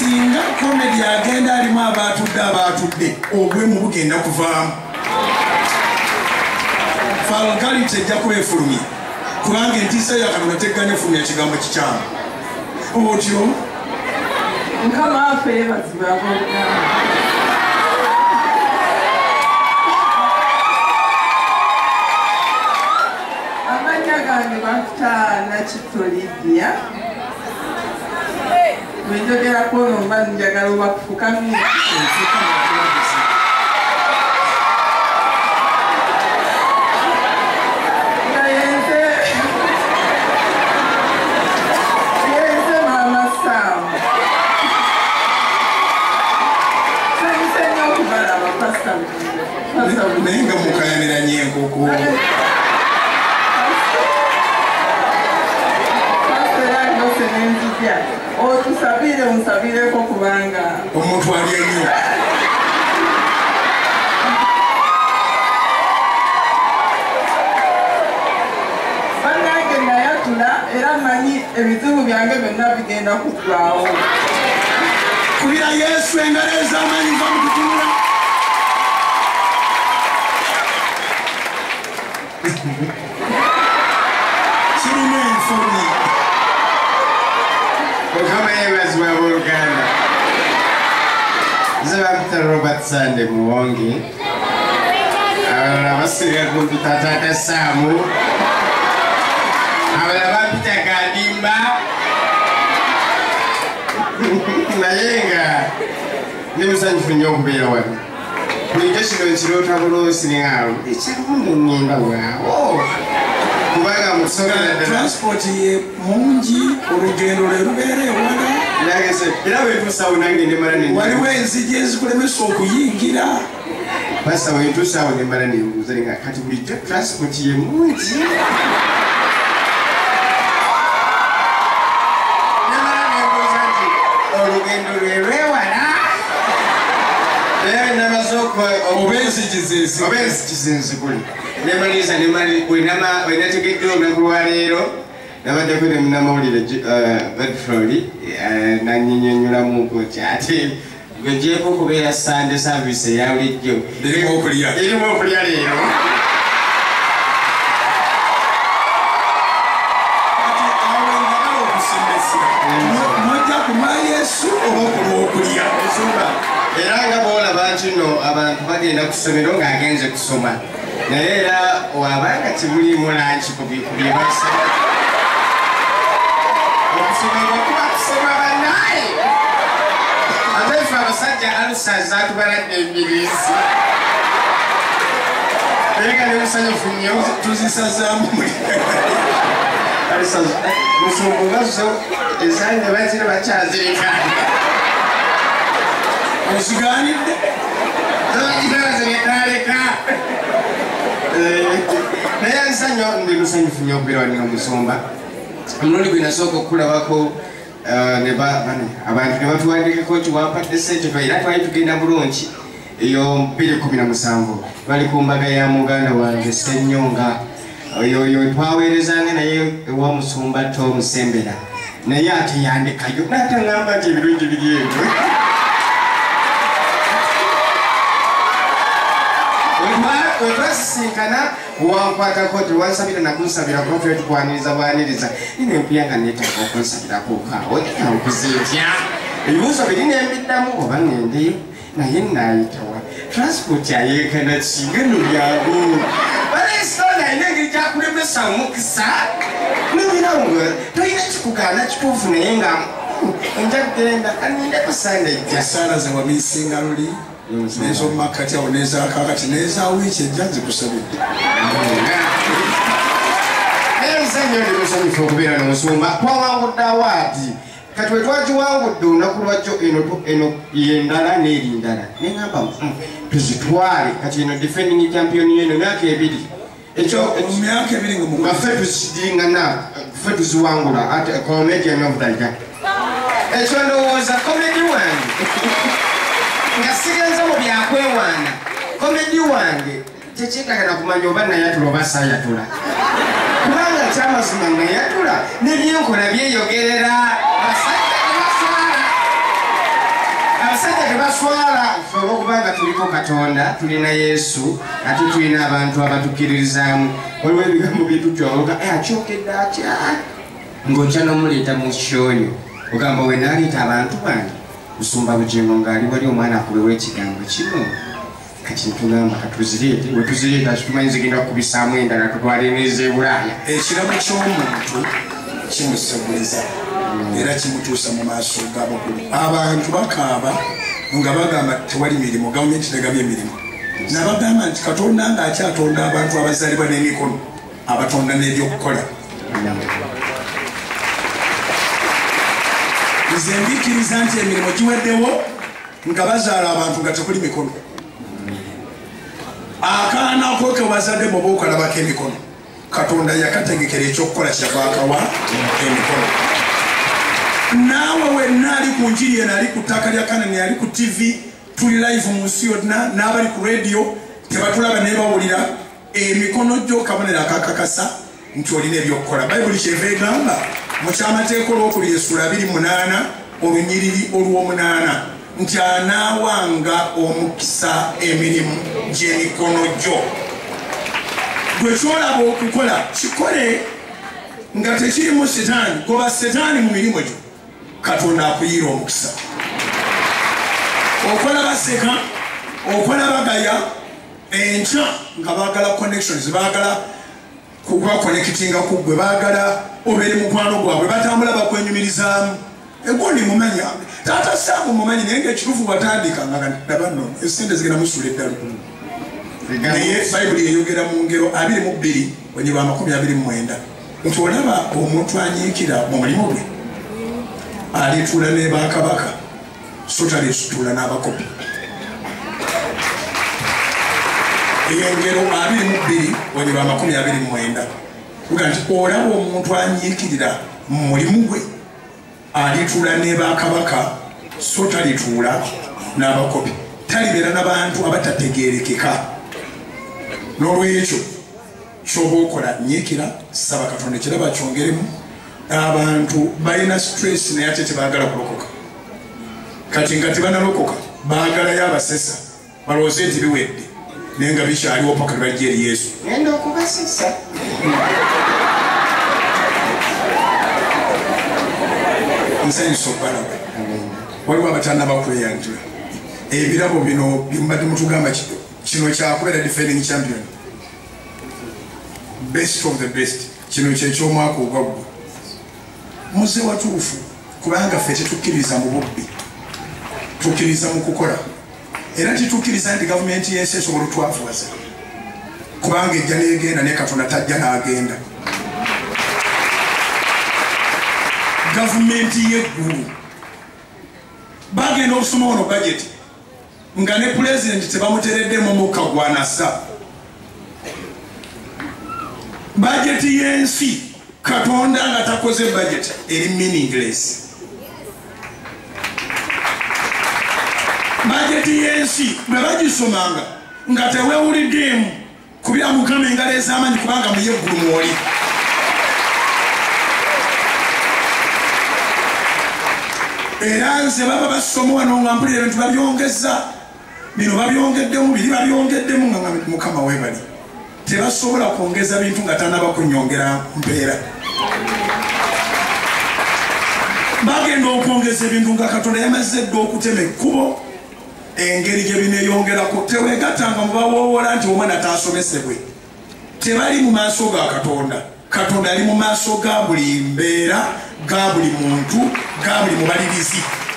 singa komedi agenda alimu abatudde obwemu bugenda kuvaamu falgali tejja kuba efulumya kubanga entiisa ya Katonda tegganya efulumya kigambo kikyamu otyo Mukama waffe yeebazibwa abooluganda. Amannya gange bakuta Nakitto Lydia. Bwe njogerako ono mba njagala obakufukamira. Nenga mukayanira nyenkoko otusabire musabireko kubanga omuntu ali ennyo bannange nayatula era manyi ebizibu byange byonna bigenda kuggwawo kubira Yesu engalo ez'amaanyi va mu kutunula kirina enfuni Mukama yeebazibwa abooluganda. Nze bampita Robert Sande Muwonge. Abalala basiga kumpi Taata Kasaamu. Abalala bampita Kadimba. Naye nga ndi musanyufu nnyo okubeera wano. Bulijjo kino nkiroota bulunsi nengalo ekirungi ngenda waawo. Kubanga musobola transport ye mungi olugendo lwe lubeera ewala era bwetuusaawo nange nemala waliwo enzigi ezikulemesa okuyingira pasa bwetuusaawo nemala nembuuza nga kati bulijjo transport ye mungi nemala nembuuza nti olugendo lwe lwewala era namaze oba enzigi zenzigule nemaliza wenategedde olunaku lwaleero nabaddeko ne munnamawulire Bedford nanyinyonyolamuko nti ate gwejeeko okubeera Sunday service eya bulijjo erimu okulya leero mojja kuma Yesu oba okulwa okulya era nga boolaba nti no abantu bagenda ku ssomero ng'agenze kusoma naye era wabanga timulimu lanki ku byebasoma okusoma bwekuba kusoma bannaye ate ffe abasajja alusa zatubaladde embiriisi naye nga nemusanyufu nnyo tuzisazaamu musumbu bazo ezange bazire bakyazirika ozigaanidde zirikaaleka naye nsanyo ndi musanyufu nnyo okubeera wali nga Musumba omulundi gwe nasooka okukulabako abantu ne batuwandikako nti wampadde ssente era twali tugenda bulungi eyo 2017 twali ku mbaga ya muganda wange Ssennyonga oyo twaweerezanga naye ewa Musumba Tom Sembera naye ate yandikayo n'ataŋŋamba nti ebirungi biri ebyo wetwasisinkana wankwatako nti wansabira nakunsabira kuba twe tukwaniriza bwaniriza nina empuyanga neetaaga okunsabirako kaawe kankuze ntya ebibuuzo biri nembiddamu oba ngendeyo naye nayitawa transport ayeekana kingeno byangu balesitona ayina engeri gyakulemesa omukisa nibirawo tolina kikugaana kituufu naye nga nja kugenda kanindeko sandejja esaala ze wamiisinga luli nezomumakati awo nezakakati nezawiiki ejja zikusabidde ensonyi ndi musanyufu okubeera n'Omusumba twawangudde awaadi kati we twagiwangudde olunaku lwajjo eno yendala n'eri ndala neŋamba tuzitwale kati eno defending champion yeno myaka ebiri ekyo mu myaka ebiri nga ffe tuzidingana ffe tuziwangula ate comedian of the year ekyo ndowooza komedi wange nga sigenza mu byakwewaana komedi wange tekiikagana kumanya oba nayatula oba saayatula kubanga kyamazima nayatula nebyenkola byeyogerera basajja nebaswala abasajja tebaswala olwokubanga tuliko Katonda tulina Yesu ate tulina abantu abatukkiririzaamu waliwo ebigambo byetutwaloga akyokedde atya ng'ojja n'omuleeta mu kyoyo ogamba we naaleeta abantu bange Musumba Bugingo ng'ali wali omwana akubewa ekigambo kino kati ntugamba katuzireete we tuzireeta kitumanyi zigenda kukubisaamu endala tutwale neza e Bulaaya ekirabo ky'omuntu kimuseguliza era kimutuusa mu maaso g'abakulu abantu bakaaba nga bagamba tewali mirimu gavumenti tegabye emirimu nabagamba nti Katonda ng'akyatonda abantu abazaalibwa n'emikono abatonda n'ebyokukola nze mbikiriza nti emirimu giweddewo nga bazaala abantu nga tekuli mikono akaana ko ke wazadde bwoba okalabako emikono Katonda yakategekera ekyokukola kyavaakawa emikono naawe wenna ali ku njiri eno ali ku ttaka lya Kanani ali ku TV tuli live mu nsi yonna n'abali ku radio tebatulaba naye bawulira emikono gyo kabonero akakakasa nti olina ebyokukola bayibuli kyeva egamba mu kyamateeka olwokubiri essula 28 olunyiriri olw'omunaana nti anaawanga omukisa emirimu gy'emikono gyo gwe kyolaba okukola kikole nga tekirimu setaani goba setaani mu mirimu gyo Katonda akuyiira omukisa okola baseka okola bagaya enkya nga baagala connections baagala kuba connectinga ku gwe baagala obeere mukwano gwabwe batambula bakwenyumirizaamu egondi mumanya taata saamu mumanyi naye ngaekituufu watandika nga nabano esente zigenda musula eddalu naye bayibuli eyogera mu ngero 22 wenyirwa 29 nti olaba omuntu anyiikira mu mulimu gwe alituula ne bakabaka so taletuula n'abakopi engero 22 wenyirwa 29 kuga nti olaba omuntu anyiikirira mu mulimu gwe alituula ne bakabaka so talituula n'abakopi talibeera n'abantu abatategeerekeka n'olwekyo kyoba okola nyiikira saba Katonda ekiraba kyongeremu abantu balina stress naye ate tebaagala kulokoka kati nga tebanalokoka baagalayo abasesa balowooze nti biwedde naye nga bikyaliwo paka libajja eri Yesu ngenda okubasesa nsanyusa okubalaga waliwo abatannabakweyanjula ebirabo bino byembadde mutugamba kino kyakubeera defending champion best of the best kino kyekyomwaka ogwaggwa muze watuufu kubanga ffe tetukkiriza mu bubbi tukkiriza mu kukola era titukkiriza nti gavumenti yensi esobola otwafuwaza kubanga ejja neegenda naye Katonda tajja n'agenda gavumenti y'eggulu bagenda okusoma wano budget nga ne pulezidenti tebamutereddemu omukka gwanasa budgeti y'ensi Katonda nga takoze budget eri meaningless budgeti y'ensi bwe bagisomanga nga teweewuliddeemu kubira Mukama engalo ez'amaanyi kubanga mu yeggulu mwoli era nze baba basoma wano nga mpulira ebintu babyongeza bino babyongeddemu biri babyongeddemu nga Mukama weebali tebasobola kwongeza bintu nga tannabakunyongera mpeera bagenda okwongeza ebintu nga Katonda yamaze dda okutema ekkubo engeri gye bineeyongerako teweegattanga mu bawoowola nti omwana taasomesebwe tebali mu maaso ga Katonda Katonda ali mu maaso ga buli mbeera ga buli muntu ga buli mubalirizi